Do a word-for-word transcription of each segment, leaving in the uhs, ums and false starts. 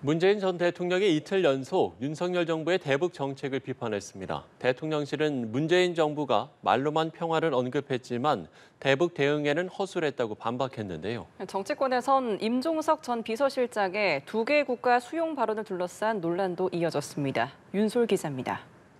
문재인 전 대통령이 이틀 연속 윤석열 정부의 대북 정책을 비판했습니다. 대통령실은 문재인 정부가 말로만 평화를 언급했지만 대북 대응에는 허술했다고 반박했는데요. 정치권에선 임종석 전 비서실장의 두 개 국가 수용 발언을 둘러싼 논란도 이어졌습니다. 윤솔 기자입니다.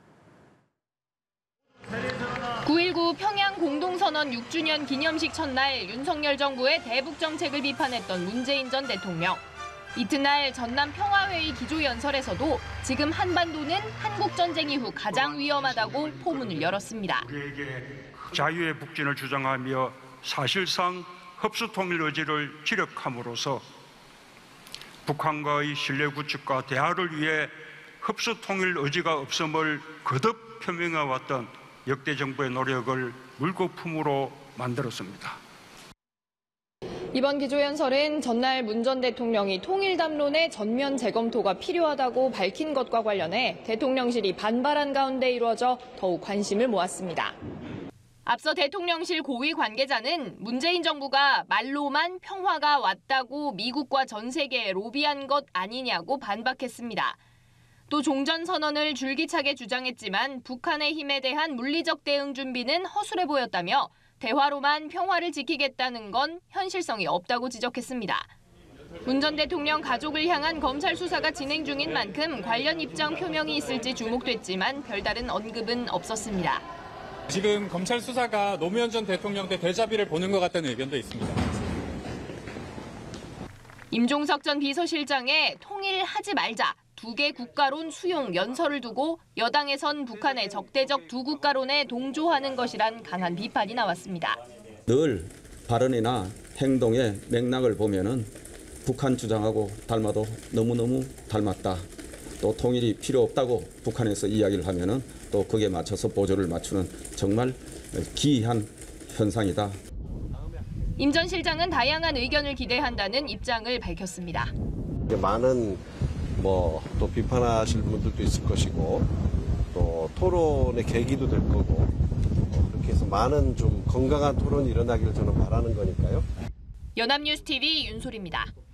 구일구 평양 공동선언 육 주년 기념식 첫날 윤석열 정부의 대북 정책을 비판했던 문재인 전 대통령. 이튿날 전남 평화회의 기조연설에서도 지금 한반도는 한국전쟁 이후 가장 위험하다고 포문을 열었습니다. 우리에게 자유의 북진을 주장하며 사실상 흡수통일 의지를 지력함으로써 북한과의 신뢰 구축과 대화를 위해 흡수통일 의지가 없음을 거듭 표명해왔던 역대 정부의 노력을 물거품으로 만들었습니다. 이번 기조연설은 전날 문 전 대통령이 통일 담론의 전면 재검토가 필요하다고 밝힌 것과 관련해 대통령실이 반발한 가운데 이루어져 더욱 관심을 모았습니다. 앞서 대통령실 고위 관계자는 문재인 정부가 말로만 평화가 왔다고 미국과 전 세계에 로비한 것 아니냐고 반박했습니다. 또 종전선언을 줄기차게 주장했지만 북한의 힘에 대한 물리적 대응 준비는 허술해 보였다며 대화로만 평화를 지키겠다는 건 현실성이 없다고 지적했습니다. 문 전 대통령 가족을 향한 검찰 수사가 진행 중인 만큼 관련 입장 표명이 있을지 주목됐지만 별다른 언급은 없었습니다. 지금 검찰 수사가 노무현 전 대통령 대 대자비를 보는 것 같다는 의견도 있습니다. 임종석 전 비서실장의 통일하지 말자, 두 개 국가론 수용 연설을 두고 여당에선 북한의 적대적 두 국가론에 동조하는 것이란 강한 비판이 나왔습니다. 늘 발언이나 행동의 맥락을 보면은 북한 주장하고 닮아도 너무너무 닮았다. 또 통일이 필요 없다고 북한에서 이야기를 하면은 또 거기에 맞춰서 보조를 맞추는 정말 기이한 현상이다. 임 전 실장은 다양한 의견을 기대한다는 입장을 밝혔습니다. 많은 뭐 또 비판하실 분들도 있을 것이고 또 토론의 계기도 될 거고 그렇게 해서 많은 좀 건강한 토론이 일어나기를 저는 바라는 거니까요. 연합뉴스티비 윤솔입니다.